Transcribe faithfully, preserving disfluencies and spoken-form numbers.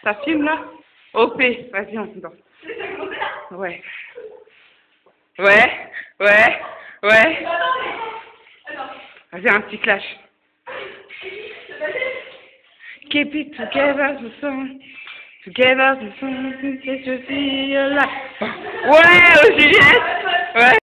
Ça filme là? O P, vas-y, on danse. Ouais. Ouais, ouais, ouais. Vas-y, un petit clash. Keep it together, the song. Together, the song, c'est je suis là. Ouais, oh Juliette. Ouais.